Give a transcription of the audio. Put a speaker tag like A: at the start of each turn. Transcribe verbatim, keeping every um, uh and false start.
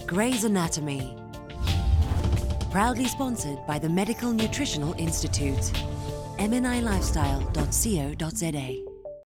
A: Grey's Anatomy. Proudly sponsored by the Medical Nutritional Institute. m n i lifestyle dot co dot z a